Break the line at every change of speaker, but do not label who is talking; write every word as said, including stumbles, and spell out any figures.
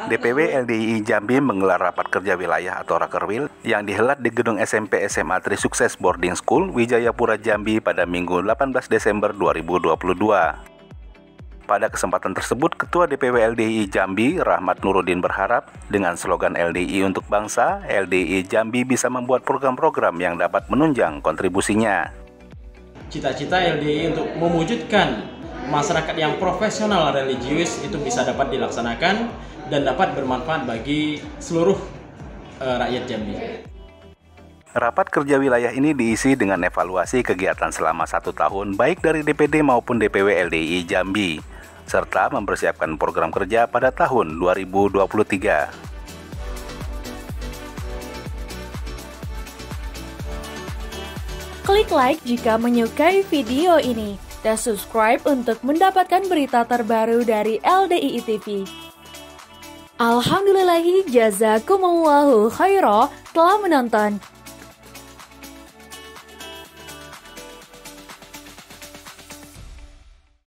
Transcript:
D P W L D I I Jambi menggelar rapat kerja wilayah atau Rakerwil yang dihelat di gedung S M P S M A Tri Sukses Boarding School Wijayapura Jambi pada Minggu delapan belas Desember dua ribu dua puluh dua. Pada kesempatan tersebut, Ketua D P W L D I I Jambi, Rahmat Nuruddin berharap dengan slogan L D I untuk bangsa, L D I I Jambi bisa membuat program-program yang dapat menunjang kontribusinya.
Cita-cita L D I I untuk mewujudkan masyarakat yang profesional religius itu bisa dapat dilaksanakan dan dapat bermanfaat bagi seluruh uh, rakyat Jambi.
Rapat kerja wilayah ini diisi dengan evaluasi kegiatan selama satu tahun baik dari D P D maupun D P W L D I I Jambi, serta mempersiapkan program kerja pada tahun dua ribu dua puluh tiga.
Klik like jika menyukai video ini, dan subscribe untuk mendapatkan berita terbaru dari L D I I T V. Alhamdulillahi jazakumullahu khairah telah menonton.